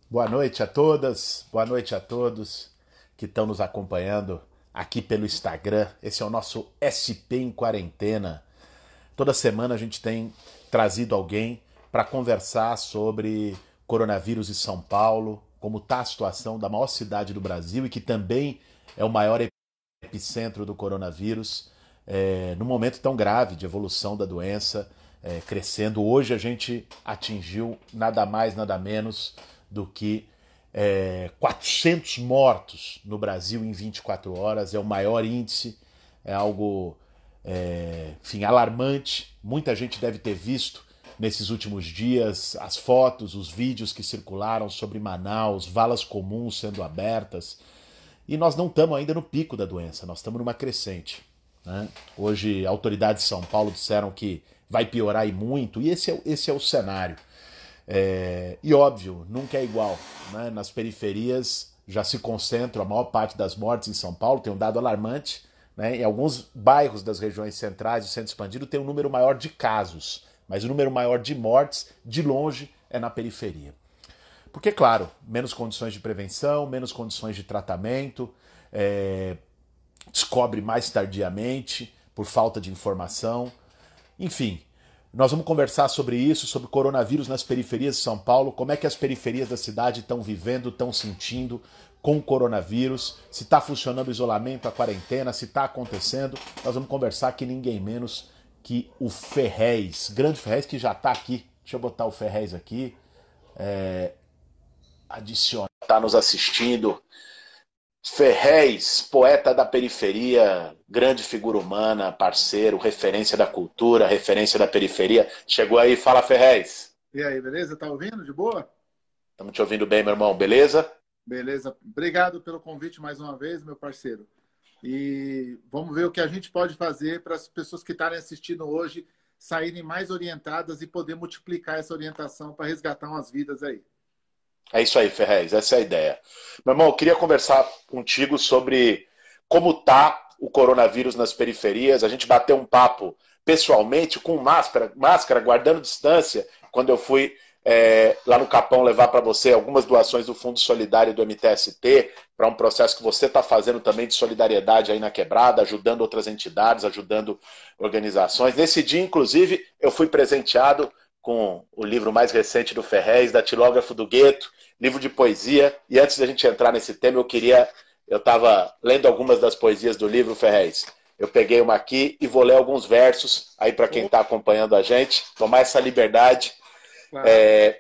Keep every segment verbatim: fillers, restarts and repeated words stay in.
Boa noite a todas, boa noite a todos que estão nos acompanhando aqui pelo Instagram. Esse é o nosso S P em Quarentena. Toda semana a gente tem trazido alguém para conversar sobre coronavírus em São Paulo, como está a situação da maior cidade do Brasil e que também é o maior epicentro do coronavírus, é, num momento tão grave de evolução da doença, é, crescendo. Hoje a gente atingiu nada mais, nada menos do que é, quatrocentos mortos no Brasil em vinte e quatro horas. É o maior índice, é algo é, enfim, alarmante. Muita gente deve ter visto nesses últimos dias as fotos, os vídeos que circularam sobre Manaus, valas comuns sendo abertas. E nós não estamos ainda no pico da doença, nós estamos numa crescente. Né? Hoje, autoridades de São Paulo disseram que vai piorar e muito, e esse é, esse é o cenário. É, e óbvio, nunca é igual. Né? Nas periferias já se concentra a maior parte das mortes em São Paulo, tem um dado alarmante. Né? Em alguns bairros das regiões centrais do centro expandido tem um número maior de casos, mas o número maior de mortes, de longe, é na periferia. Porque, claro, menos condições de prevenção, menos condições de tratamento, é, descobre mais tardiamente, por falta de informação. Enfim, nós vamos conversar sobre isso, sobre coronavírus nas periferias de São Paulo, como é que as periferias da cidade estão vivendo, estão sentindo com o coronavírus, se está funcionando o isolamento, a quarentena, se está acontecendo. Nós vamos conversar que ninguém menos que o Ferrez, grande Ferrez que já está aqui. Deixa eu botar o Ferrez aqui. É, adicionar. Está nos assistindo. Ferrez, poeta da periferia, grande figura humana, parceiro, referência da cultura, referência da periferia. Chegou aí, fala Ferrez. E aí, beleza? Tá ouvindo? De boa? Estamos te ouvindo bem, meu irmão, beleza? Beleza. Obrigado pelo convite mais uma vez, meu parceiro. E vamos ver o que a gente pode fazer para as pessoas que estarem assistindo hoje saírem mais orientadas e poder multiplicar essa orientação para resgatar umas vidas aí. É isso aí, Ferrez, essa é a ideia. Meu irmão, eu queria conversar contigo sobre como tá o coronavírus nas periferias. A gente bateu um papo pessoalmente, com máscara, máscara guardando distância, quando eu fui é, lá no Capão levar para você algumas doações do Fundo Solidário do M T S T, para um processo que você está fazendo também de solidariedade aí na quebrada, ajudando outras entidades, ajudando organizações. Nesse dia, inclusive, eu fui presenteado com o livro mais recente do Ferrez, Datilógrafo do Gueto, livro de poesia. E antes da gente entrar nesse tema, eu queria... Eu estava lendo algumas das poesias do livro, Ferrez. Eu peguei uma aqui e vou ler alguns versos aí para quem está acompanhando a gente, tomar essa liberdade. Claro. É,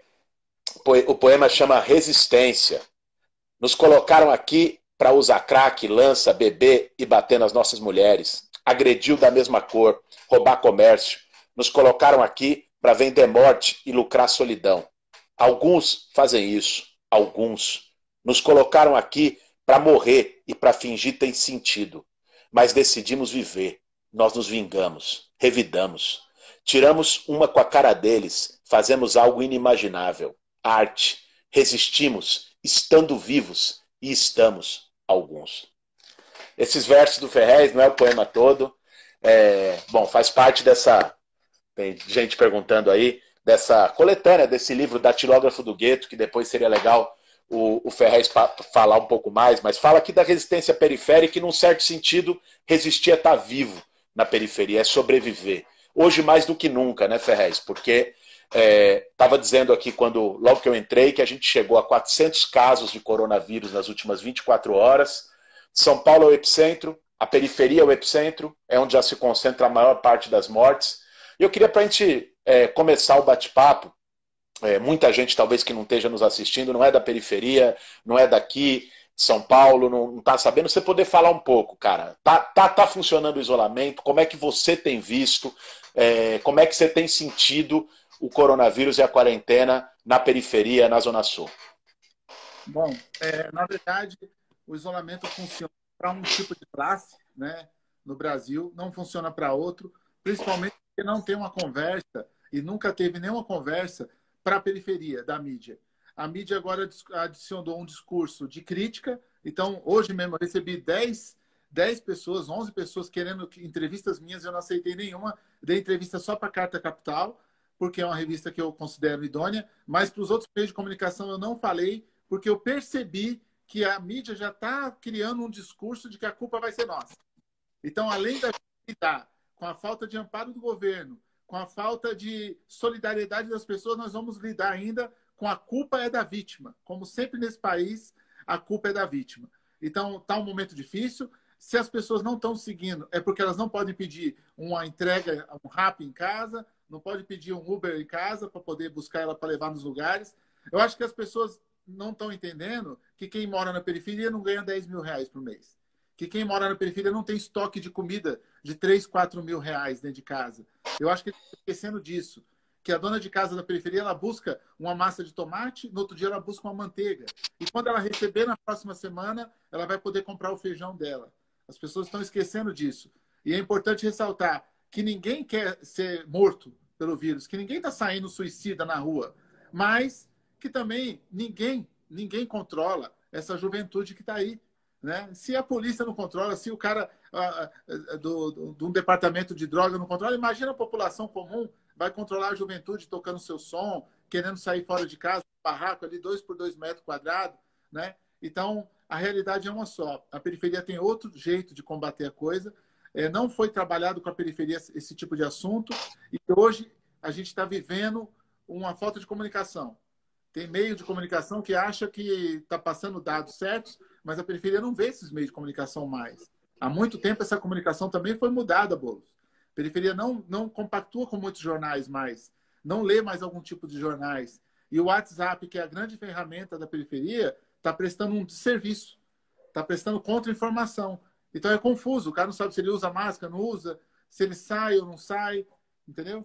o poema chama Resistência. Nos colocaram aqui para usar crack, lança, beber e bater nas nossas mulheres. Agrediu da mesma cor, roubar comércio. Nos colocaram aqui para vender morte e lucrar solidão. Alguns fazem isso, alguns. Nos colocaram aqui para morrer e para fingir ter sentido. Mas decidimos viver. Nós nos vingamos, revidamos. Tiramos uma com a cara deles, fazemos algo inimaginável. Arte. Resistimos, estando vivos, e estamos alguns. Esses versos do Ferrez, não é o poema todo. É, bom, faz parte dessa... Tem gente perguntando aí, dessa coletânea, desse livro Datilógrafo do Gueto, que depois seria legal o, o Ferrez falar um pouco mais, mas fala aqui da resistência periférica e, num certo sentido, resistir a estar vivo na periferia, é sobreviver. Hoje mais do que nunca, né, Ferrez? Porque estava é, dizendo aqui, quando logo que eu entrei, que a gente chegou a quatrocentos casos de coronavírus nas últimas vinte e quatro horas. São Paulo é o epicentro, a periferia é o epicentro, é onde já se concentra a maior parte das mortes. E eu queria, para a gente é, começar o bate-papo, é, muita gente talvez que não esteja nos assistindo, não é da periferia, não é daqui, São Paulo, não está sabendo, você poder falar um pouco, cara. Tá, tá, tá funcionando o isolamento? Como é que você tem visto? É, como é que você tem sentido o coronavírus e a quarentena na periferia, na Zona Sul? Bom, é, na verdade, o isolamento funciona para um tipo de classe, né, no Brasil, não funciona para outro, principalmente porque não tem uma conversa e nunca teve nenhuma conversa para a periferia da mídia. A mídia agora adicionou um discurso de crítica. Então, hoje mesmo eu recebi dez, dez pessoas, onze pessoas querendo entrevistas minhas, eu não aceitei nenhuma. Dei entrevista só para a Carta Capital, porque é uma revista que eu considero idônea, mas para os outros meios de comunicação eu não falei, porque eu percebi que a mídia já está criando um discurso de que a culpa vai ser nossa. Então, além da gente lidar com a falta de amparo do governo, com a falta de solidariedade das pessoas, nós vamos lidar ainda com a culpa é da vítima. Como sempre nesse país, a culpa é da vítima. Então, está um momento difícil. Se as pessoas não estão seguindo, é porque elas não podem pedir uma entrega, um rap em casa, não podem pedir um Uber em casa para poder buscar ela para levar nos lugares. Eu acho que as pessoas não estão entendendo que quem mora na periferia não ganha dez mil reais por mês. Que quem mora na periferia não tem estoque de comida de três, quatro mil reais dentro de casa. Eu acho que eles estão esquecendo disso. Que a dona de casa da periferia, ela busca uma massa de tomate, no outro dia ela busca uma manteiga. E quando ela receber na próxima semana, ela vai poder comprar o feijão dela. As pessoas estão esquecendo disso. E é importante ressaltar que ninguém quer ser morto pelo vírus, que ninguém está saindo suicida na rua, mas que também ninguém, ninguém controla essa juventude que está aí. Né? Se a polícia não controla, se o cara ah, do, do, do um departamento de droga não controla, imagina a população comum vai controlar a juventude tocando seu som, querendo sair fora de casa, barraco ali, dois por dois metros quadrados. Né? Então, a realidade é uma só. A periferia tem outro jeito de combater a coisa. É, não foi trabalhado com a periferia esse tipo de assunto. E hoje a gente está vivendo uma falta de comunicação. Tem meio de comunicação que acha que está passando dados certos, mas a periferia não vê esses meios de comunicação mais. Há muito tempo essa comunicação também foi mudada, Boulos. A periferia não, não compactua com muitos jornais mais, não lê mais algum tipo de jornais. E o WhatsApp, que é a grande ferramenta da periferia, está prestando um serviço, está prestando contra-informação. Então é confuso, o cara não sabe se ele usa máscara, não usa, se ele sai ou não sai, entendeu?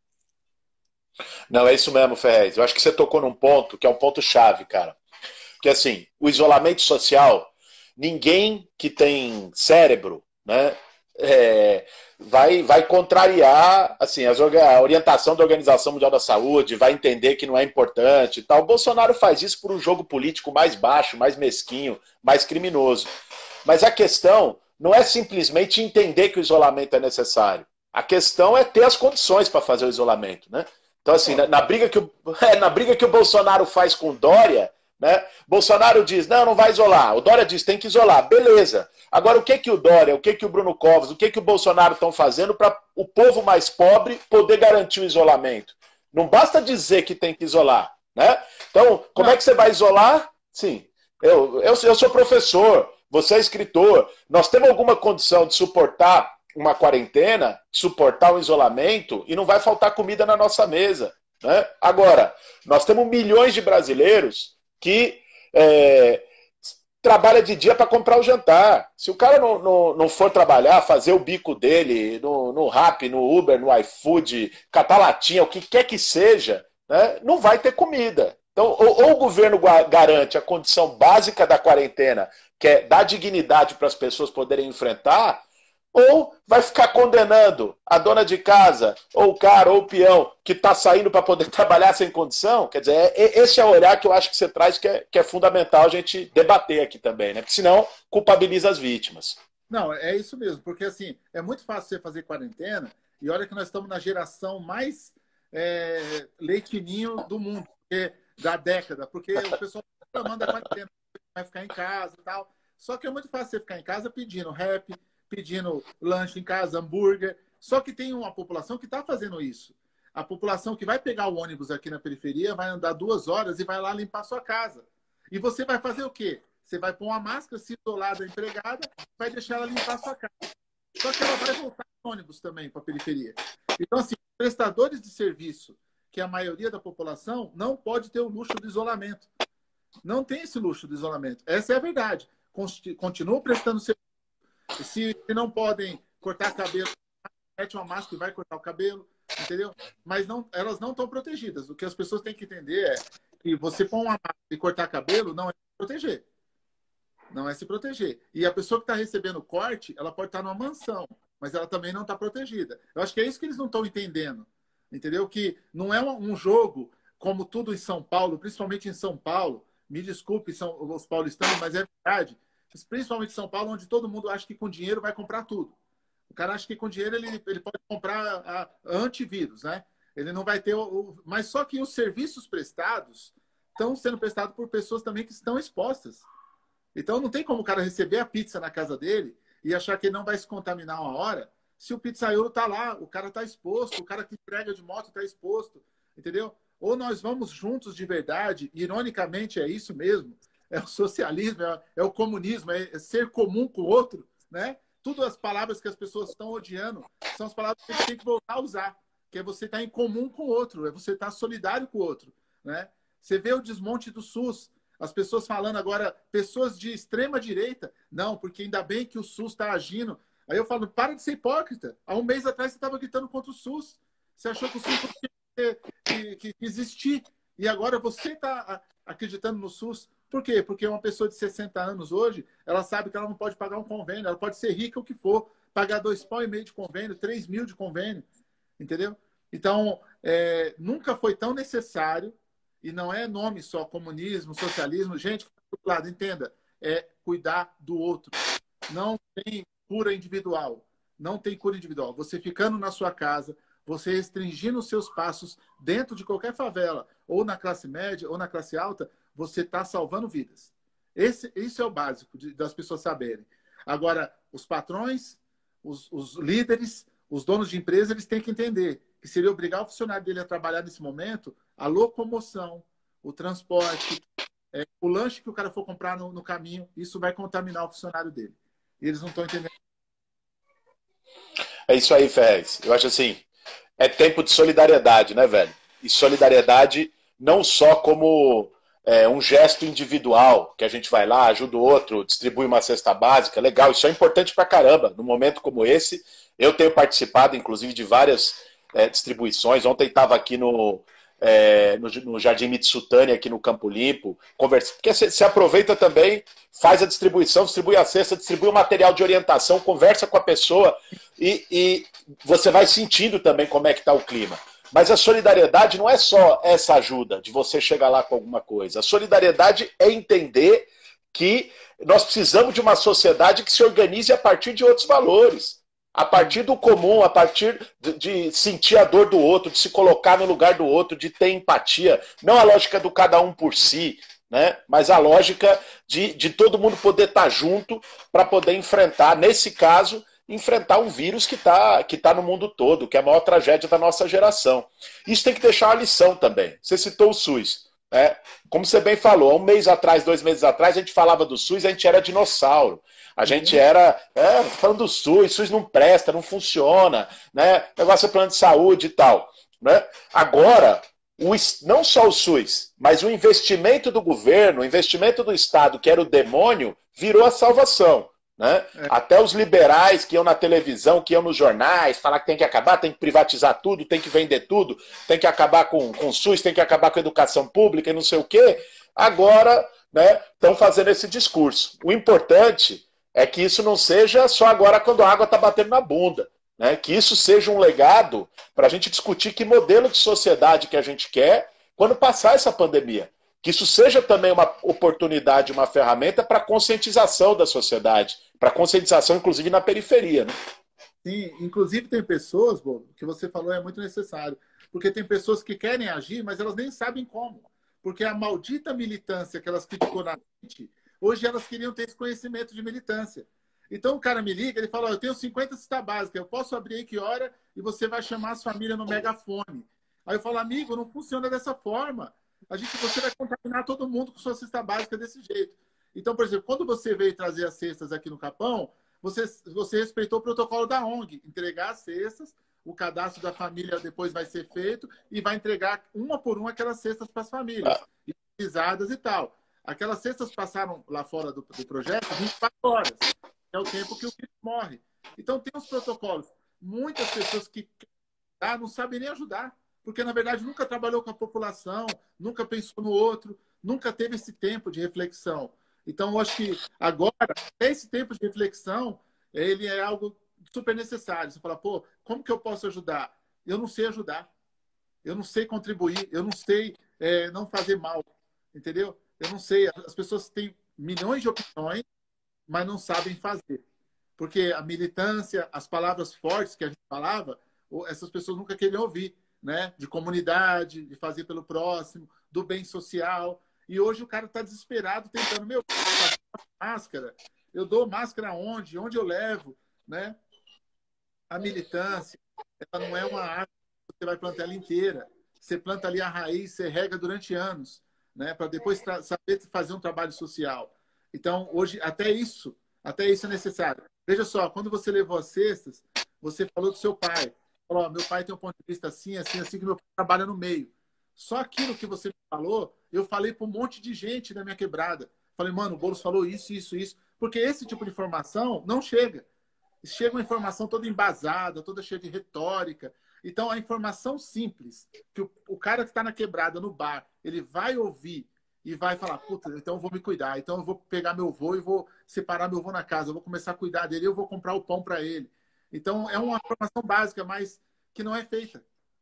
Não, é isso mesmo, Ferrez. Eu acho que você tocou num ponto que é um ponto-chave, cara. Porque, assim, o isolamento social, ninguém que tem cérebro, né, é, vai, vai contrariar assim, as, a orientação da Organização Mundial da Saúde, vai entender que não é importante e tal. O Bolsonaro faz isso por um jogo político mais baixo, mais mesquinho, mais criminoso. Mas a questão não é simplesmente entender que o isolamento é necessário. A questão é ter as condições para fazer o isolamento, né? Então, assim, na, na, briga que o, é, na briga que o Bolsonaro faz com o Dória, né? Bolsonaro diz, não, não vai isolar. O Dória diz, tem que isolar. Beleza. Agora, o que que o Dória, o que que o Bruno Covas, o que que o Bolsonaro estão fazendo para o povo mais pobre poder garantir o isolamento? Não basta dizer que tem que isolar, né? Então, como é que você vai isolar? Sim, eu, eu, eu sou professor, você é escritor. Nós temos alguma condição de suportar uma quarentena, suportar o isolamento e não vai faltar comida na nossa mesa, né? Agora, nós temos milhões de brasileiros que é, trabalha de dia para comprar o jantar. Se o cara não, não, não for trabalhar, fazer o bico dele no, no Rappi, no Uber, no iFood, catar latinha, o que quer que seja, né, não vai ter comida. Então, ou, ou o governo garante a condição básica da quarentena, que é dar dignidade para as pessoas poderem enfrentar, ou vai ficar condenando a dona de casa, ou o cara, ou o peão, que está saindo para poder trabalhar sem condição. Quer dizer, é, esse é o olhar que eu acho que você traz, que é, que é fundamental a gente debater aqui também, né? Porque senão culpabiliza as vítimas. Não, é isso mesmo, porque assim, é muito fácil você fazer quarentena, e olha que nós estamos na geração mais é, leitinho do mundo, porque, da década, porque o pessoal manda quarentena, vai ficar em casa e tal. Só que é muito fácil você ficar em casa pedindo rap, pedindo lanche em casa, hambúrguer. Só que tem uma população que está fazendo isso. A população que vai pegar o ônibus aqui na periferia vai andar duas horas e vai lá limpar sua casa. E você vai fazer o quê? Você vai pôr uma máscara, se isolar da empregada, vai deixar ela limpar sua casa. Só que ela vai voltar no ônibus também para a periferia. Então, assim, prestadores de serviço, que é a maioria da população, não pode ter o luxo do isolamento. Não tem esse luxo do isolamento. Essa é a verdade. Continuam prestando serviço. Se não podem cortar cabelo, mete uma máscara e vai cortar o cabelo, entendeu? Mas não, elas não estão protegidas. O que as pessoas têm que entender é que você pôr uma máscara e cortar cabelo não é se proteger. Não é se proteger. E a pessoa que está recebendo corte, ela pode estar numa mansão, mas ela também não está protegida. Eu acho que é isso que eles não estão entendendo. Entendeu? Que não é um jogo como tudo em São Paulo, principalmente em São Paulo. Me desculpe, são os paulistanos, mas é verdade. Principalmente em São Paulo, onde todo mundo acha que com dinheiro vai comprar tudo. O cara acha que com dinheiro ele, ele pode comprar a, a antivírus, né? Ele não vai ter o, o... Mas só que os serviços prestados estão sendo prestados por pessoas também que estão expostas. Então não tem como o cara receber a pizza na casa dele e achar que ele não vai se contaminar uma hora, se o pizzaiolo está lá, o cara está exposto, o cara que entrega de moto está exposto, entendeu? Ou nós vamos juntos de verdade, ironicamente é isso mesmo, é o socialismo, é, é o comunismo, é, é ser comum com o outro, né? Tudo as palavras que as pessoas estão odiando são as palavras que a gente tem que voltar a usar, que é você estar em comum com o outro, é você estar solidário com o outro, né? Você vê o desmonte do SUS, as pessoas falando agora, pessoas de extrema direita, não, porque ainda bem que o SUS está agindo. Aí eu falo, para de ser hipócrita. Há um mês atrás você estava gritando contra o SUS. Você achou que o SUS não tinha que, que, que existir. E agora você está acreditando no SUS. Por quê? Porque uma pessoa de sessenta anos hoje, ela sabe que ela não pode pagar um convênio. Ela pode ser rica o que for, pagar dois pau e meio de convênio, três mil de convênio. Entendeu? Então, é, nunca foi tão necessário. E não é nome só, comunismo, socialismo. Gente, do lado, entenda, é cuidar do outro. Não tem cura individual. Não tem cura individual. Você ficando na sua casa, você restringindo os seus passos dentro de qualquer favela, ou na classe média, ou na classe alta, você está salvando vidas. Esse, isso é o básico de, das pessoas saberem. Agora, os patrões, os, os líderes, os donos de empresa, eles têm que entender que seria obrigar o funcionário dele a trabalhar nesse momento a locomoção, o transporte, é, o lanche que o cara for comprar no, no caminho, isso vai contaminar o funcionário dele. E eles não estão entendendo. É isso aí, Ferrez. Eu acho assim, é tempo de solidariedade, né, velho? E solidariedade não só como é, um gesto individual, que a gente vai lá, ajuda o outro, distribui uma cesta básica, legal, isso é importante pra caramba. Num momento como esse, eu tenho participado, inclusive, de várias é, distribuições. Ontem estava aqui no, é, no, no Jardim Mitsutani, aqui no Campo Limpo, conversa, porque você aproveita também, faz a distribuição, distribui a cesta, distribui o material de orientação, conversa com a pessoa e, e você vai sentindo também como é que está o clima. Mas a solidariedade não é só essa ajuda de você chegar lá com alguma coisa. A solidariedade é entender que nós precisamos de uma sociedade que se organize a partir de outros valores. A partir do comum, a partir de, de sentir a dor do outro, de se colocar no lugar do outro, de ter empatia. Não a lógica do cada um por si, né? Mas a lógica de, de todo mundo poder estar junto para poder enfrentar, nesse caso, enfrentar um vírus que está que tá no mundo todo, que é a maior tragédia da nossa geração. Isso tem que deixar uma lição também. Você citou o SUS. Né? Como você bem falou, há um mês atrás, dois meses atrás, a gente falava do SUS, a gente era dinossauro. A gente era é, falando do SUS, SUS não presta, não funciona, né? Negócio é plano de saúde e tal. Né? Agora, o, não só o SUS, mas o investimento do governo, o investimento do Estado, que era o demônio, virou a salvação. Né? É. Até os liberais que iam na televisão, que iam nos jornais, falar que tem que acabar, tem que privatizar tudo, tem que vender tudo, tem que acabar com, com o SUS, tem que acabar com a educação pública e não sei o quê, agora estão, né, fazendo esse discurso. O importante é que isso não seja só agora quando a água está batendo na bunda, né? Que isso seja um legado para a gente discutir que modelo de sociedade que a gente quer quando passar essa pandemia. Que isso seja também uma oportunidade, uma ferramenta para conscientização da sociedade, para conscientização, inclusive, na periferia. Né? Sim, inclusive tem pessoas, Bo, que você falou é muito necessário, porque tem pessoas que querem agir, mas elas nem sabem como. Porque a maldita militância que elas criticou na frente, hoje elas queriam ter esse conhecimento de militância. Então o cara me liga, ele fala, oh, eu tenho cinquenta cestas básicas, eu posso abrir aí que hora e você vai chamar as famílias no megafone. Aí eu falo, amigo, não funciona dessa forma. A gente, você vai contaminar todo mundo com sua cesta básica desse jeito. Então, por exemplo, quando você veio trazer as cestas aqui no Capão, você, você respeitou o protocolo da O N G, entregar as cestas, o cadastro da família depois vai ser feito e vai entregar uma por uma aquelas cestas para as famílias, utilizadas e tal. Aquelas cestas passaram lá fora do, do projeto vinte e quatro horas. É o tempo que o vírus morre. Então, tem os protocolos. Muitas pessoas que ah, não sabem nem ajudar. Porque, na verdade, nunca trabalhou com a população, nunca pensou no outro, nunca teve esse tempo de reflexão. Então, eu acho que agora, esse tempo de reflexão, ele é algo super necessário. Você fala, pô, como que eu posso ajudar? Eu não sei ajudar. Eu não sei contribuir. Eu não sei é, não fazer mal. Entendeu? Eu não sei. As pessoas têm milhões de opiniões, mas não sabem fazer. Porque a militância, as palavras fortes que a gente falava, essas pessoas nunca queriam ouvir. Né? De comunidade, de fazer pelo próximo, do bem social. E hoje o cara está desesperado tentando, meu, fazer máscara, eu dou máscara onde? Onde eu levo? Né? A militância, ela não é uma árvore que você vai plantar ela inteira. Você planta ali a raiz, você rega durante anos, né? Para depois saber fazer um trabalho social. Então, hoje, até isso, até isso é necessário. Veja só, quando você levou as cestas, você falou do seu pai. Falou, oh, meu pai tem um ponto de vista assim, assim, assim, que meu pai trabalha no meio. Só aquilo que você me falou, eu falei para um monte de gente na minha quebrada. Falei, mano, o Boulos falou isso, isso, isso. Porque esse tipo de informação não chega. Chega uma informação toda embasada, toda cheia de retórica. Então, a informação simples, que o, o cara que está na quebrada, no bar, ele vai ouvir e vai falar, puta, então eu vou me cuidar. Então eu vou pegar meu vô e vou separar meu vô na casa. Eu vou começar a cuidar dele, eu vou comprar o pão para ele. Então, é uma informação básica, mas que não é feita.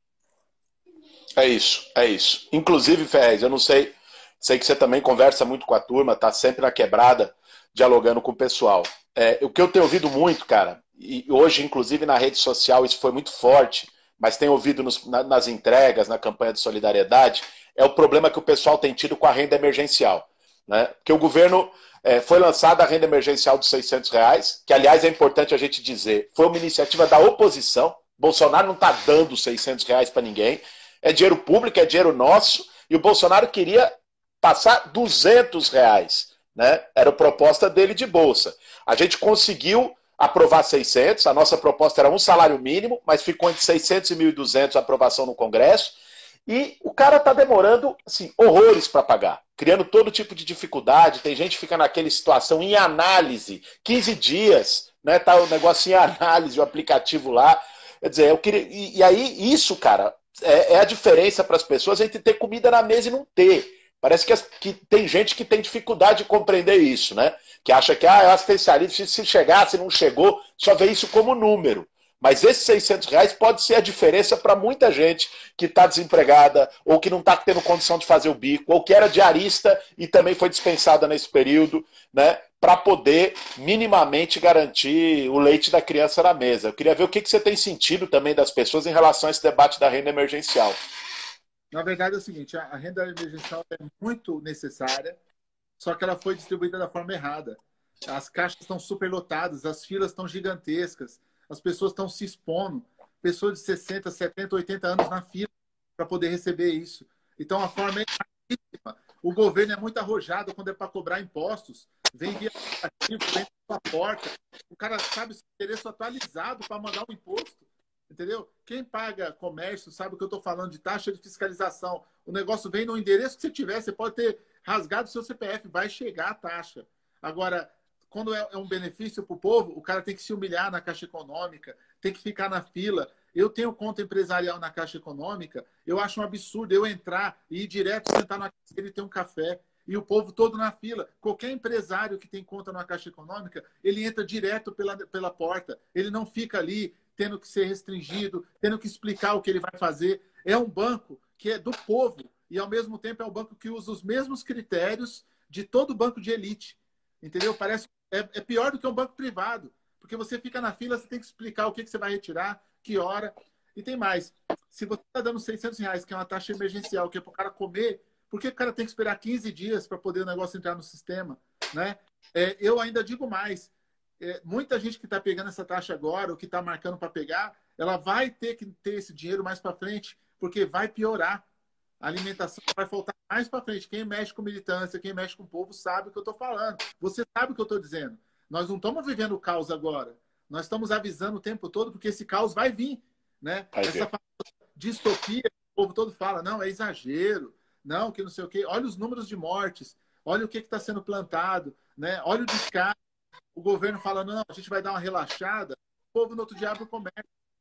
É isso, é isso. Inclusive, Ferrez, eu não sei, sei que você também conversa muito com a turma, está sempre na quebrada, dialogando com o pessoal. É, o que eu tenho ouvido muito, cara, e hoje, inclusive, na rede social, isso foi muito forte, mas tenho ouvido nos, na, nas entregas, na campanha de solidariedade, é o problema que o pessoal tem tido com a renda emergencial. Né? Porque o governo é, foi lançada a renda emergencial dos seiscentos reais, que, aliás, é importante a gente dizer, foi uma iniciativa da oposição. Bolsonaro não está dando seiscentos reais para ninguém. É dinheiro público, é dinheiro nosso, e o Bolsonaro queria passar duzentos reais. Né? Era a proposta dele de bolsa. A gente conseguiu aprovar seiscentos, a nossa proposta era um salário mínimo, mas ficou entre seiscentos e mil e duzentos a aprovação no Congresso, e o cara está demorando assim, horrores para pagar, criando todo tipo de dificuldade. Tem gente que fica naquela situação em análise, quinze dias, né? Tá o negócio em análise, o aplicativo lá. Quer dizer, eu queria. E, e aí, isso, cara, é, é a diferença para as pessoas entre ter comida na mesa e não ter. Parece que, as, que tem gente que tem dificuldade de compreender isso, né? Que acha que ah, é assistencialismo, se chegar, se não chegou, só vê isso como número. Mas esses seiscentos reais pode ser a diferença para muita gente que está desempregada, ou que não está tendo condição de fazer o bico, ou que era diarista e também foi dispensada nesse período, né? Para poder minimamente garantir o leite da criança na mesa. Eu queria ver o que, que você tem sentido também das pessoas em relação a esse debate da renda emergencial. Na verdade é o seguinte, a renda emergencial é muito necessária, só que ela foi distribuída da forma errada. As caixas estão superlotadas, as filas estão gigantescas, as pessoas estão se expondo, pessoas de sessenta, setenta, oitenta anos na fila para poder receber isso. Então a forma é erradíssima. O governo é muito arrojado quando é para cobrar impostos, vem via aplicativo, vem na sua porta, o cara sabe o seu endereço atualizado para mandar o imposto. Entendeu? Quem paga comércio sabe o que eu estou falando de taxa de fiscalização. O negócio vem no endereço que você tiver. Você pode ter rasgado o seu C P F, vai chegar a taxa. Agora, quando é um benefício para o povo, o cara tem que se humilhar na Caixa Econômica, tem que ficar na fila. Eu tenho conta empresarial na Caixa Econômica, eu acho um absurdo eu entrar e ir direto, sentar na cadeira e ter um café. E o povo todo na fila. Qualquer empresário que tem conta na Caixa Econômica, ele entra direto pela, pela porta. Ele não fica ali tendo que ser restringido, tendo que explicar o que ele vai fazer. É um banco que é do povo e, ao mesmo tempo, é um banco que usa os mesmos critérios de todo banco de elite. Entendeu? Parece é, é pior do que um banco privado, porque você fica na fila, você tem que explicar o que, que você vai retirar, que hora. E tem mais. Se você está dando seiscentos reais, que é uma taxa emergencial, que é para o cara comer, por que o cara tem que esperar quinze dias para poder o negócio entrar no sistema? Né? É, eu ainda digo mais. É, muita gente que está pegando essa taxa agora, ou que está marcando para pegar, ela vai ter que ter esse dinheiro mais para frente, porque vai piorar. A alimentação vai faltar mais para frente. Quem mexe com militância, quem mexe com o povo, sabe o que eu estou falando. Você sabe o que eu estou dizendo. Nós não estamos vivendo o caos agora. Nós estamos avisando o tempo todo, porque esse caos vai vir. Né? Vai Essa distopia, o povo todo fala, não, é exagero, não, que não sei o quê. Olha os números de mortes, olha o que está sendo plantado, né? Olha o descaso. O governo fala, não, a gente vai dar uma relaxada, o povo no outro dia abre o comércio.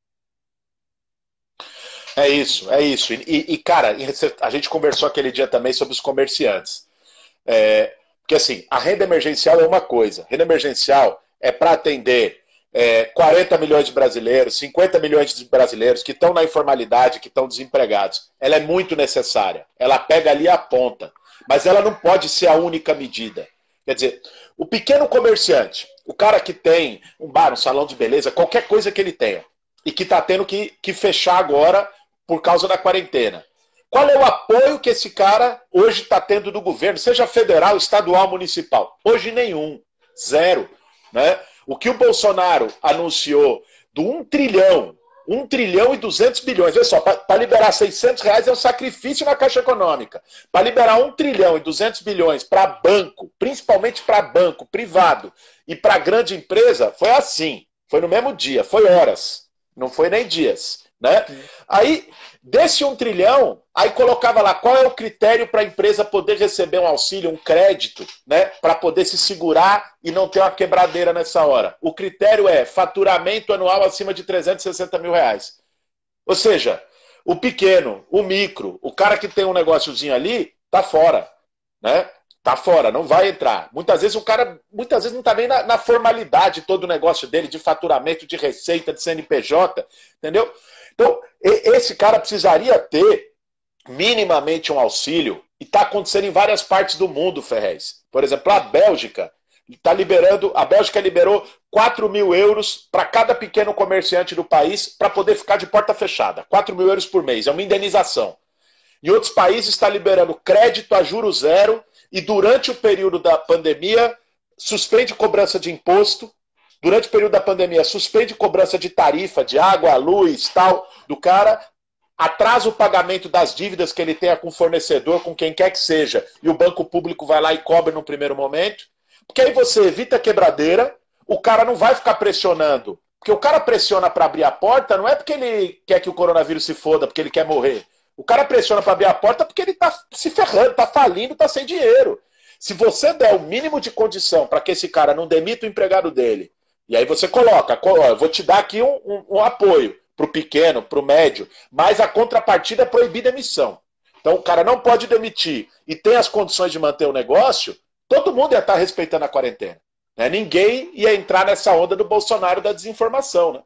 É isso, é isso. E, e, cara, a gente conversou aquele dia também sobre os comerciantes. É, porque assim, a renda emergencial é uma coisa. A renda emergencial é para atender é, quarenta milhões de brasileiros, cinquenta milhões de brasileiros que estão na informalidade, que estão desempregados. Ela é muito necessária. Ela pega ali a ponta. Mas ela não pode ser a única medida. Quer dizer, o pequeno comerciante, o cara que tem um bar, um salão de beleza, qualquer coisa que ele tenha, e que está tendo que, que fechar agora por causa da quarentena. Qual é o apoio que esse cara hoje está tendo do governo, seja federal, estadual, municipal? Hoje nenhum, zero. Né? O que o Bolsonaro anunciou do um trilhão, um trilhão e duzentos bilhões, veja só, para liberar seiscentos reais é um sacrifício na Caixa Econômica. Para liberar um trilhão e duzentos bilhões para banco, principalmente para banco privado e para grande empresa, foi assim, foi no mesmo dia, foi horas, não foi nem dias. Né? Aí, desse um trilhão, aí colocava lá qual é o critério para a empresa poder receber um auxílio, um crédito, né, para poder se segurar e não ter uma quebradeira nessa hora. O critério é faturamento anual acima de trezentos e sessenta mil reais. Ou seja, o pequeno, o micro, o cara que tem um negóciozinho ali, tá fora. Né? Tá fora, não vai entrar. Muitas vezes o cara, muitas vezes não está nem na, na formalidade todo o negócio dele, de faturamento, de receita, de C N P J, entendeu? Então, esse cara precisaria ter minimamente um auxílio, e está acontecendo em várias partes do mundo, Ferrez. Por exemplo, a Bélgica está liberando, a Bélgica liberou quatro mil euros para cada pequeno comerciante do país para poder ficar de porta fechada. quatro mil euros por mês, é uma indenização. Em outros países está liberando crédito a juros zero e durante o período da pandemia suspende cobrança de imposto. Durante o período da pandemia, suspende cobrança de tarifa, de água, luz, tal, do cara, atrasa o pagamento das dívidas que ele tenha com o fornecedor, com quem quer que seja, e o banco público vai lá e cobra no primeiro momento. Porque aí você evita a quebradeira, o cara não vai ficar pressionando. Porque o cara pressiona para abrir a porta, não é porque ele quer que o coronavírus se foda, porque ele quer morrer. O cara pressiona para abrir a porta porque ele está se ferrando, está falindo, está sem dinheiro. Se você der o mínimo de condição para que esse cara não demita o empregado dele, e aí você coloca, eu vou te dar aqui um, um, um apoio para o pequeno, para o médio, mas a contrapartida é proibir demissão. Então o cara não pode demitir e tem as condições de manter o negócio, todo mundo ia estar respeitando a quarentena. Né? Ninguém ia entrar nessa onda do Bolsonaro da desinformação. Né?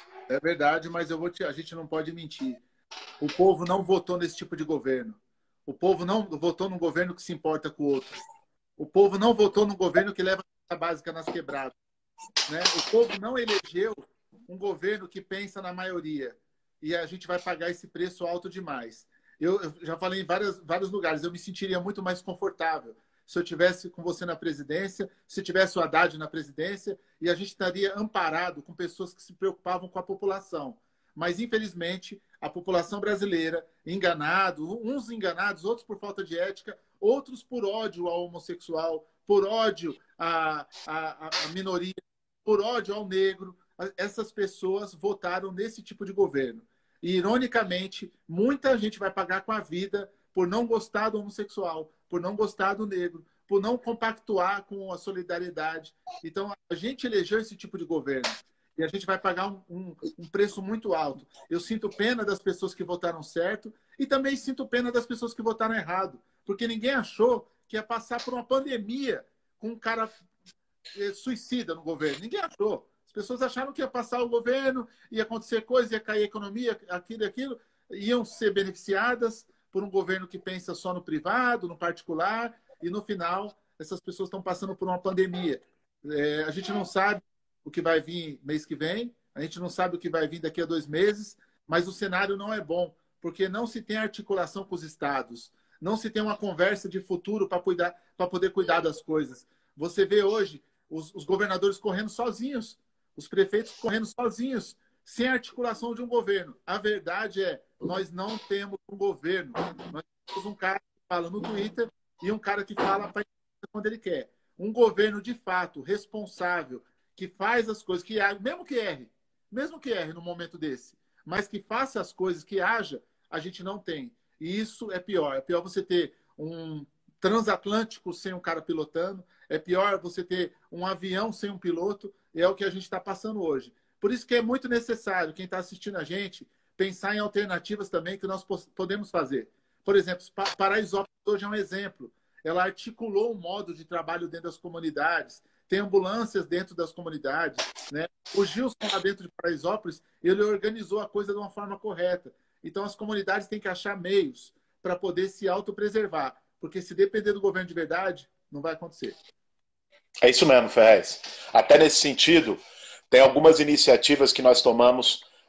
É verdade, mas eu vou te... a gente não pode mentir. O povo não votou nesse tipo de governo. O povo não votou num governo que se importa com o outro. O povo não votou num governo que leva a básica nas quebradas. Né? O povo não elegeu um governo que pensa na maioria. E a gente vai pagar esse preço alto demais. Eu, eu já falei em várias, vários lugares, eu me sentiria muito mais confortável se eu tivesse com você na presidência, se tivesse o Haddad na presidência, e a gente estaria amparado com pessoas que se preocupavam com a população. Mas, infelizmente, a população brasileira, enganado, uns enganados, outros por falta de ética, outros por ódio ao homossexual, por ódio à, à, à minoria, por ódio ao negro, essas pessoas votaram nesse tipo de governo. E, ironicamente, muita gente vai pagar com a vida por não gostar do homossexual, por não gostar do negro, por não compactuar com a solidariedade. Então, a gente elegeu esse tipo de governo. E a gente vai pagar um, um, um preço muito alto. Eu sinto pena das pessoas que votaram certo e também sinto pena das pessoas que votaram errado. Porque ninguém achou que ia passar por uma pandemia com um cara suicida no governo. Ninguém achou. As pessoas acharam que ia passar o governo, ia acontecer coisa, ia cair a economia, aquilo e aquilo. Iam ser beneficiadas por um governo que pensa só no privado, no particular. E no final, essas pessoas estão passando por uma pandemia. É, a gente não sabe o que vai vir mês que vem, a gente não sabe o que vai vir daqui a dois meses, mas o cenário não é bom, porque não se tem articulação com os estados, não se tem uma conversa de futuro para cuidar, para poder cuidar das coisas. Você vê hoje os, os governadores correndo sozinhos, os prefeitos correndo sozinhos, sem articulação de um governo. A verdade é, nós não temos um governo, nós temos um cara que fala no Twitter e um cara que fala para quando ele quer. Um governo de fato responsável, que faz as coisas, que mesmo que erre, mesmo que erre no momento desse, mas que faça as coisas, que haja, a gente não tem. E isso é pior. É pior você ter um transatlântico sem um cara pilotando, é pior você ter um avião sem um piloto, é o que a gente está passando hoje. Por isso que é muito necessário, quem está assistindo a gente, pensar em alternativas também que nós podemos fazer. Por exemplo, Paraisópolis hoje é um exemplo. Ela articulou um modo de trabalho dentro das comunidades, tem ambulâncias dentro das comunidades. Né? O Gilson, lá dentro de Paraisópolis, ele organizou a coisa de uma forma correta. Então, as comunidades têm que achar meios para poder se autopreservar. Porque se depender do governo de verdade, não vai acontecer. É isso mesmo, Ferrez. Até nesse sentido, tem algumas iniciativas que nós tomamos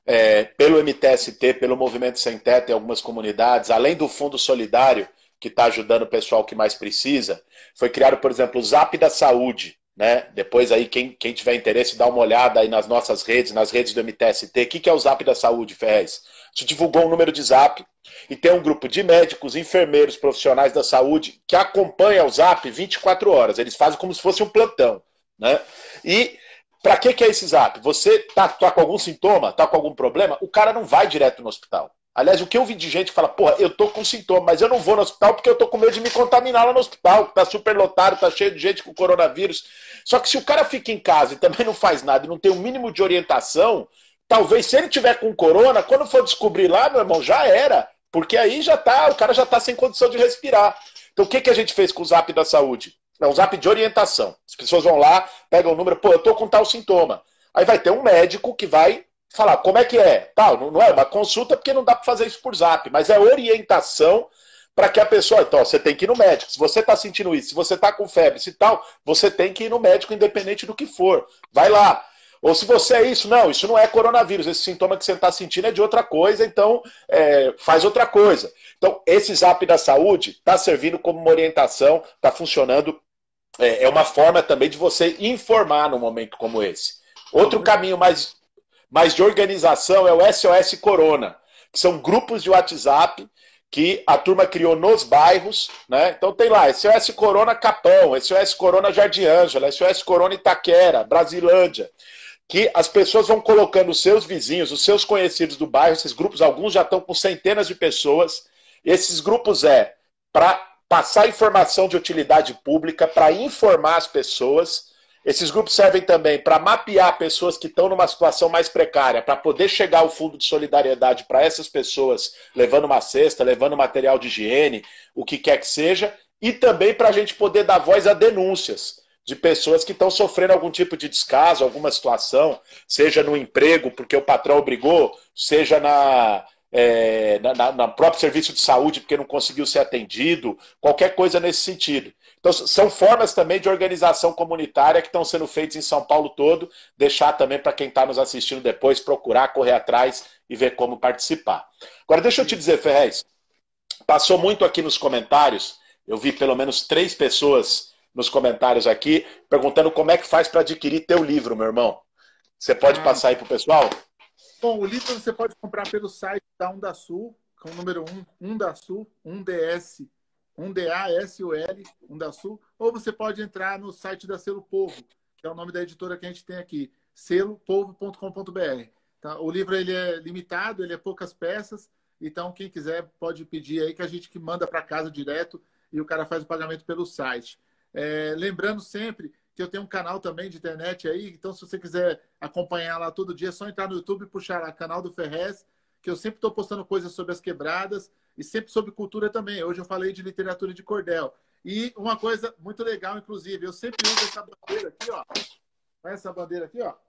é, pelo M T S T, pelo Movimento Sem Teto em algumas comunidades, além do Fundo Solidário, que está ajudando o pessoal que mais precisa, foi criado, por exemplo, o Zap da Saúde, né? Depois aí, quem, quem tiver interesse, dá uma olhada aí nas nossas redes, nas redes do M T S T. O que, que é o Zap da Saúde, Ferrez? A gente divulgou um número de Zap e tem um grupo de médicos, enfermeiros, profissionais da saúde que acompanha o Zap vinte e quatro horas. Eles fazem como se fosse um plantão, né? E para que, que é esse Zap? Você tá, tá com algum sintoma, tá com algum problema, o cara não vai direto no hospital. Aliás, o que eu vi de gente que fala, porra, eu tô com sintoma, mas eu não vou no hospital porque eu tô com medo de me contaminar lá no hospital, que tá super lotado, tá cheio de gente com coronavírus. Só que se o cara fica em casa e também não faz nada e não tem um mínimo de orientação, talvez se ele tiver com corona, quando for descobrir lá, meu irmão, já era. Porque aí já tá, o cara já tá sem condição de respirar. Então o que, que a gente fez com o Zap da Saúde? É um Zap de orientação. As pessoas vão lá, pegam o número, pô, eu tô com tal sintoma. Aí vai ter um médico que vai falar como é que é. Tal, não é uma consulta porque não dá para fazer isso por Zap, mas é orientação para que a pessoa, então, você tem que ir no médico. Se você está sentindo isso, se você está com febre, se tal, você tem que ir no médico independente do que for. Vai lá. Ou se você é isso, não, isso não é coronavírus, esse sintoma que você está sentindo é de outra coisa, então é, faz outra coisa. Então, esse Zap da Saúde está servindo como uma orientação, está funcionando, é, é uma forma também de você informar num momento como esse. Outro caminho mais, mais de organização é o S O S Corona, que são grupos de WhatsApp que a turma criou nos bairros, né? Então tem lá, S O S Corona Capão, S O S Corona Jardim Ângela, S O S Corona Itaquera, Brasilândia, que as pessoas vão colocando os seus vizinhos, os seus conhecidos do bairro, esses grupos, alguns já estão com centenas de pessoas. Esses grupos é para passar informação de utilidade pública, para informar as pessoas. Esses grupos servem também para mapear pessoas que estão numa situação mais precária, para poder chegar ao fundo de solidariedade para essas pessoas, levando uma cesta, levando material de higiene, o que quer que seja, e também para a gente poder dar voz a denúncias de pessoas que estão sofrendo algum tipo de descaso, alguma situação, seja no emprego, porque o patrão obrigou, seja na, é, na, na próprio serviço de saúde, porque não conseguiu ser atendido, qualquer coisa nesse sentido. Então, são formas também de organização comunitária que estão sendo feitas em São Paulo todo, deixar também para quem está nos assistindo depois, procurar, correr atrás e ver como participar. Agora, deixa eu te dizer, Ferrez, passou muito aqui nos comentários, eu vi pelo menos três pessoas nos comentários aqui, perguntando como é que faz para adquirir teu livro, meu irmão. Você pode ah. passar aí para o pessoal? Bom, o livro você pode comprar pelo site da Undasul, com o número um, Undasul, um D S, um D A S U L, Undasul, ou você pode entrar no site da Selo Povo, que é o nome da editora que a gente tem aqui, selo povo ponto com ponto br. Tá? O livro ele é limitado, ele é poucas peças, então quem quiser pode pedir aí que a gente que manda para casa direto e o cara faz o pagamento pelo site. É, lembrando sempre que eu tenho um canal também de internet aí, então se você quiser acompanhar lá todo dia, é só entrar no YouTube e puxar lá, canal do Ferrez, que eu sempre estou postando coisas sobre as quebradas e sempre sobre cultura também. Hoje eu falei de literatura de cordel. E uma coisa muito legal, inclusive, eu sempre uso essa bandeira aqui, ó. Olha essa bandeira aqui, ó.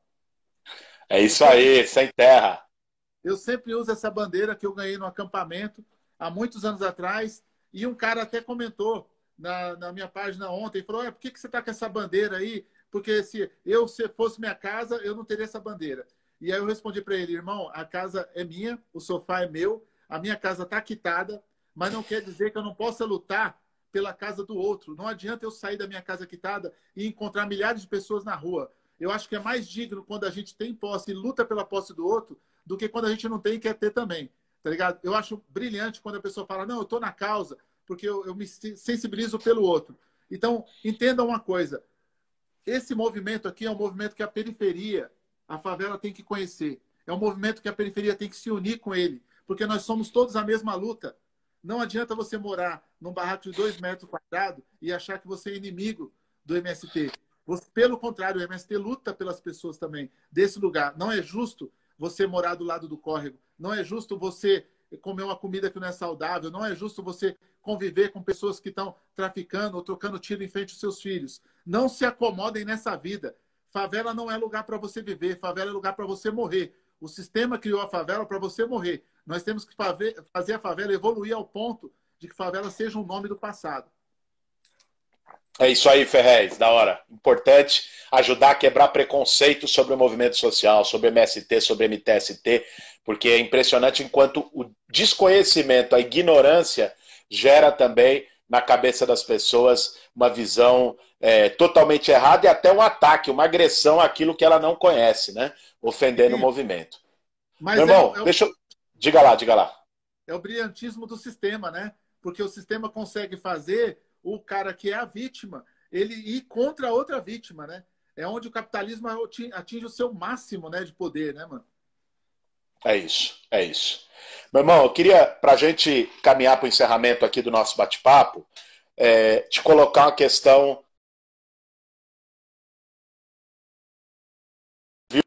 É isso aí, sem terra. Eu sempre uso essa bandeira que eu ganhei no acampamento há muitos anos atrás, e um cara até comentou Na, na minha página ontem, falou, por que, que você está com essa bandeira aí? Porque se eu se fosse minha casa, eu não teria essa bandeira. E aí eu respondi para ele, irmão, a casa é minha, o sofá é meu, a minha casa está quitada, mas não quer dizer que eu não possa lutar pela casa do outro. Não adianta eu sair da minha casa quitada e encontrar milhares de pessoas na rua. Eu acho que é mais digno quando a gente tem posse e luta pela posse do outro do que quando a gente não tem e quer ter também. Tá ligado? Eu acho brilhante quando a pessoa fala, não, eu estou na causa, porque eu, eu me sensibilizo pelo outro. Então, entenda uma coisa. Esse movimento aqui é um movimento que a periferia, a favela tem que conhecer. É um movimento que a periferia tem que se unir com ele, porque nós somos todos a mesma luta. Não adianta você morar num barraco de dois metros quadrados e achar que você é inimigo do M S T. Você, pelo contrário, o M S T luta pelas pessoas também desse lugar. Não é justo você morar do lado do córrego. Não é justo você comer uma comida que não é saudável. Não é justo você conviver com pessoas que estão traficando ou trocando tiro em frente aos seus filhos. Não se acomodem nessa vida. Favela não é lugar para você viver. Favela é lugar para você morrer. O sistema criou a favela para você morrer. Nós temos que fazer a favela evoluir ao ponto de que favela seja um nome do passado. É isso aí, Ferrez, da hora. Importante ajudar a quebrar preconceito sobre o movimento social, sobre o M S T, sobre o M T S T, porque é impressionante enquanto o desconhecimento, a ignorância gera também na cabeça das pessoas uma visão é, totalmente errada e até um ataque, uma agressão àquilo que ela não conhece, né? Ofendendo o movimento. Mas Meu irmão, é, é, o, deixa eu... Diga lá, diga lá. é o brilhantismo do sistema, né? Porque o sistema consegue fazer o cara que é a vítima, ele ir contra a outra vítima, né? É onde o capitalismo atinge o seu máximo, né, de poder, né, mano? É isso, é isso. Meu irmão, eu queria, para a gente caminhar para o encerramento aqui do nosso bate-papo, é, te colocar uma questão. Viu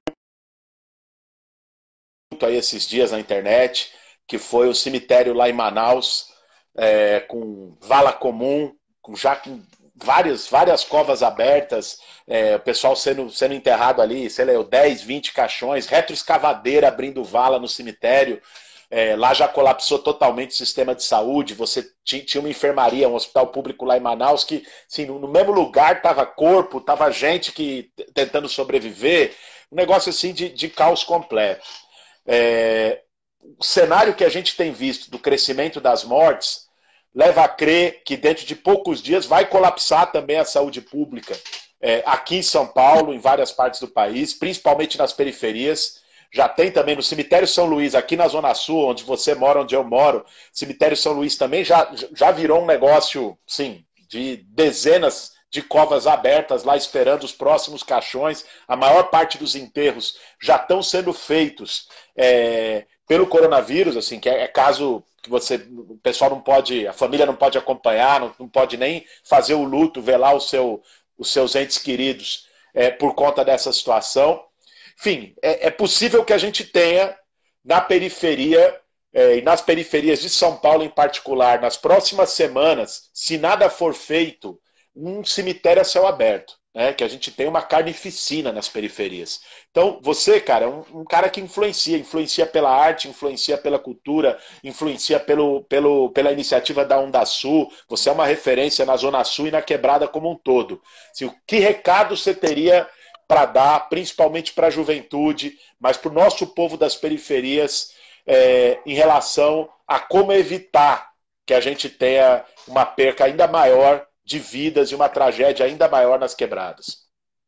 aí esses dias na internet, que foi o cemitério lá em Manaus, é, com vala comum, com já com várias, várias covas abertas, é, o pessoal sendo, sendo enterrado ali, sei lá, dez, vinte caixões, retroescavadeira abrindo vala no cemitério. É, lá já colapsou totalmente o sistema de saúde. Você tinha uma enfermaria, um hospital público lá em Manaus que, assim, no mesmo lugar estava corpo, estava gente que tentando sobreviver, um negócio assim de, de caos completo. É, o cenário que a gente tem visto do crescimento das mortes leva a crer que dentro de poucos dias vai colapsar também a saúde pública é, aqui em São Paulo, em várias partes do país, principalmente nas periferias. Já tem também no cemitério São Luís, aqui na Zona Sul, onde você mora, onde eu moro, cemitério São Luís também já, já virou um negócio, sim, de dezenas de covas abertas lá esperando os próximos caixões. A maior parte dos enterros já estão sendo feitos é, pelo coronavírus, assim, que é, é caso que você, o pessoal não pode, a família não pode acompanhar, não, não pode nem fazer o luto, velar o seu, os seus entes queridos é, por conta dessa situação. Enfim, é, é possível que a gente tenha na periferia, é, e nas periferias de São Paulo em particular, nas próximas semanas, se nada for feito, um cemitério a céu aberto, né? Que a gente tem uma carnificina nas periferias. Então, você, cara, é um, um cara que influencia, influencia pela arte, influencia pela cultura, influencia pelo, pelo, pela iniciativa da Onda Sul, você é uma referência na Zona Sul e na Quebrada como um todo. Assim, que recado você teria para dar, principalmente para a juventude, mas para o nosso povo das periferias, é, em relação a como evitar que a gente tenha uma perca ainda maior de vidas e uma tragédia ainda maior nas quebradas?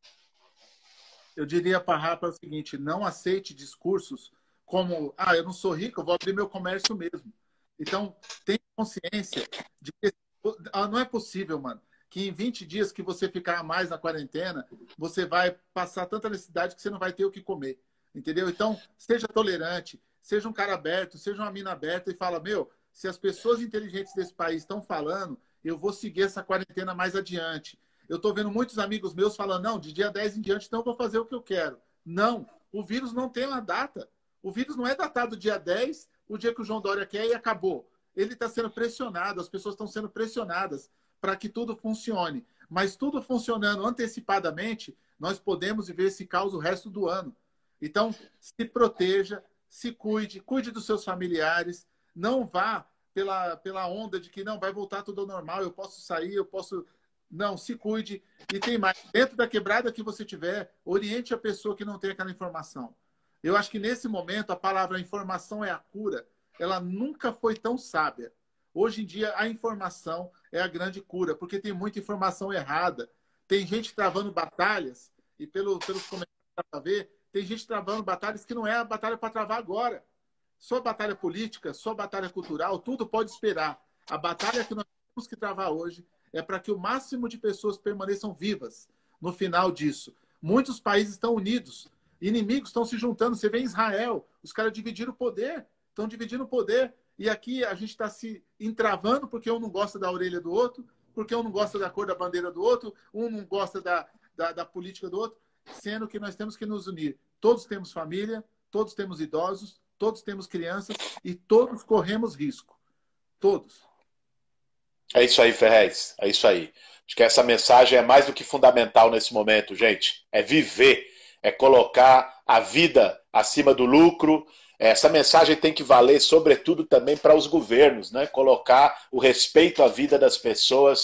Eu diria para a Rafa o seguinte: não aceite discursos como, ah, eu não sou rico, eu vou abrir meu comércio mesmo. Então, tenha consciência de que não é possível, mano, que em vinte dias que você ficar mais na quarentena, você vai passar tanta necessidade que você não vai ter o que comer. Entendeu? Então, seja tolerante, seja um cara aberto, seja uma mina aberta e fala, meu, se as pessoas inteligentes desse país estão falando, eu vou seguir essa quarentena mais adiante. Eu estou vendo muitos amigos meus falando, não, de dia dez em diante, então eu vou fazer o que eu quero. Não, o vírus não tem uma data. O vírus não é datado dia dez, o dia que o João Dória quer e acabou. Ele está sendo pressionado, as pessoas estão sendo pressionadas para que tudo funcione. Mas tudo funcionando antecipadamente, nós podemos viver esse caos o resto do ano. Então, se proteja, se cuide, cuide dos seus familiares, não vá pela, pela onda de que não, vai voltar tudo ao normal, eu posso sair, eu posso... Não, se cuide. E tem mais, dentro da quebrada que você tiver, oriente a pessoa que não tem aquela informação. Eu acho que nesse momento a palavra informação é a cura, ela nunca foi tão sábia. Hoje em dia a informação é a grande cura, porque tem muita informação errada. Tem gente travando batalhas, e pelo, pelos comentários para ver, tem gente travando batalhas que não é a batalha para travar agora. Só batalha política, só batalha cultural, tudo pode esperar. A batalha que nós temos que travar hoje é para que o máximo de pessoas permaneçam vivas no final disso. Muitos países estão unidos, inimigos estão se juntando. Você vê em Israel, os caras dividiram o poder, estão dividindo o poder. E aqui a gente está se entravando porque um não gosta da orelha do outro, porque um não gosta da cor da bandeira do outro, um não gosta da, da, da política do outro, sendo que nós temos que nos unir. Todos temos família, todos temos idosos, todos temos crianças e todos corremos risco. Todos. É isso aí, Ferrez. É isso aí. Acho que essa mensagem é mais do que fundamental nesse momento, gente. É viver, é colocar a vida acima do lucro. Essa mensagem tem que valer, sobretudo, também para os governos, né? Colocar o respeito à vida das pessoas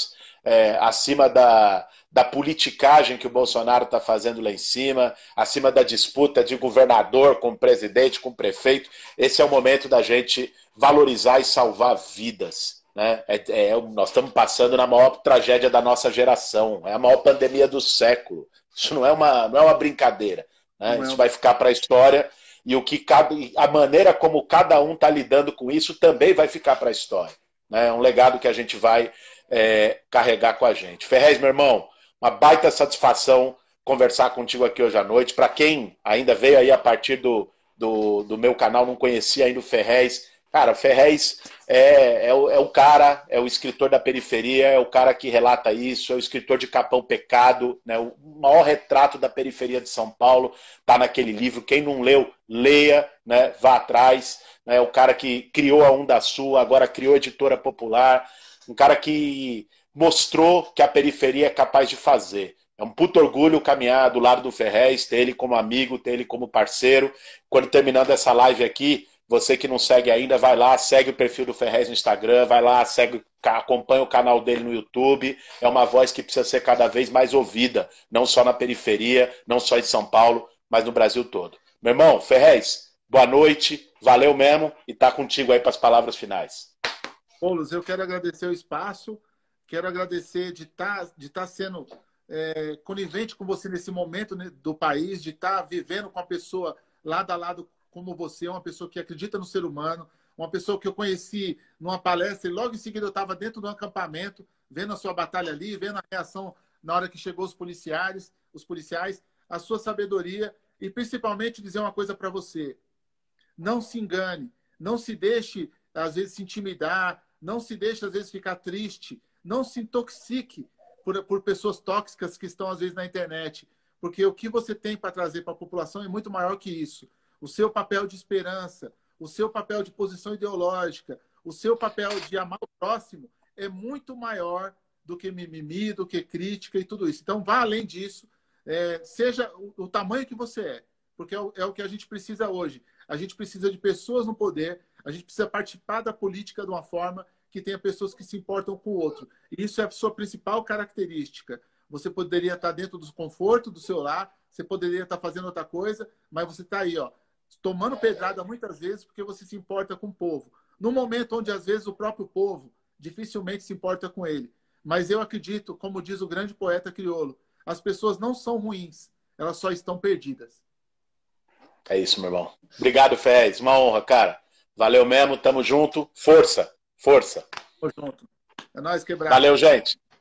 é, acima da, da politicagem que o Bolsonaro está fazendo lá em cima, acima da disputa de governador com presidente, com prefeito. Esse é o momento da gente valorizar e salvar vidas. Né? É, é, nós estamos passando na maior tragédia da nossa geração, é a maior pandemia do século. Isso não é uma, não é uma brincadeira. Né? Isso vai ficar para a história, e o que cada, a maneira como cada um está lidando com isso também vai ficar para a história. Né? É um legado que a gente vai é, carregar com a gente. Ferrez, meu irmão, uma baita satisfação conversar contigo aqui hoje à noite. Para quem ainda veio aí a partir do, do, do meu canal, não conhecia ainda o Ferrez, cara, o Ferrez é, é, o, é o cara, é o escritor da periferia, é o cara que relata isso, é o escritor de Capão Pecado, né, o maior retrato da periferia de São Paulo, tá naquele livro. Quem não leu, leia, né, vá atrás. É o cara que criou a Onda Sul, agora criou a Editora Popular, um cara que mostrou que a periferia é capaz de fazer. É um puto orgulho caminhar do lado do Ferrez, ter ele como amigo, ter ele como parceiro. Quando terminando essa live aqui, você que não segue ainda, vai lá, segue o perfil do Ferrez no Instagram, vai lá, segue, acompanha o canal dele no YouTube. É uma voz que precisa ser cada vez mais ouvida, não só na periferia, não só em São Paulo, mas no Brasil todo. Meu irmão, Ferrez, boa noite, valeu mesmo, e tá contigo aí para as palavras finais. Paulo, eu quero agradecer o espaço, quero agradecer de estar de tá sendo é, conivente com você nesse momento, né, do país, de estar tá vivendo com a pessoa lado a lado como você, uma pessoa que acredita no ser humano, uma pessoa que eu conheci numa palestra e logo em seguida eu estava dentro de um acampamento, vendo a sua batalha ali, vendo a reação na hora que chegou os policiais, os policiais, a sua sabedoria e principalmente dizer uma coisa para você: não se engane, não se deixe às vezes se intimidar, não se deixe às vezes ficar triste, não se intoxique por, por pessoas tóxicas que estão às vezes na internet, porque o que você tem para trazer para a população é muito maior que isso. O seu papel de esperança, o seu papel de posição ideológica, o seu papel de amar o próximo é muito maior do que mimimi, do que crítica e tudo isso. Então, vá além disso, é, seja o, o tamanho que você é, porque é o, é o que a gente precisa hoje. A gente precisa de pessoas no poder, a gente precisa participar da política de uma forma que tenha pessoas que se importam com o outro. E isso é a sua principal característica. Você poderia estar dentro do conforto do seu lar, você poderia estar fazendo outra coisa, mas você está aí, ó, tomando pedrada muitas vezes porque você se importa com o povo. Num momento onde, às vezes, o próprio povo dificilmente se importa com ele. Mas eu acredito, como diz o grande poeta crioulo, as pessoas não são ruins, elas só estão perdidas. É isso, meu irmão. Obrigado, Ferrez. Uma honra, cara. Valeu mesmo, tamo junto. Força, força. Tamo junto. É nóis, quebrado. Valeu, gente.